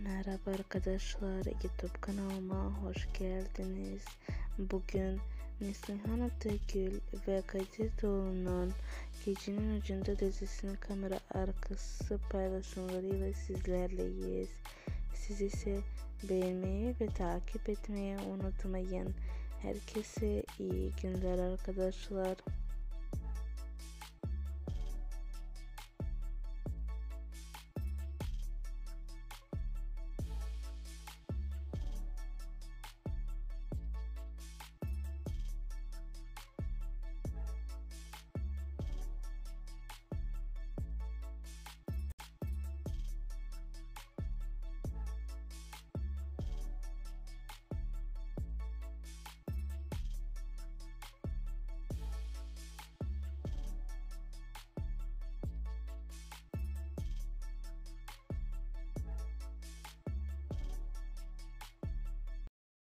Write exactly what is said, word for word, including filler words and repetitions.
Merhaba arkadaşlar, YouTube kanalıma hoş geldiniz. Bugün Neslihan Atagül ve Kadir Doğulu'nun Gecenin Ucunda dizisinin kamera arkası paylaşımlarıyla sizlerleyiz. Siz ise beğenmeyi ve takip etmeyi unutmayın. Herkese iyi günler arkadaşlar.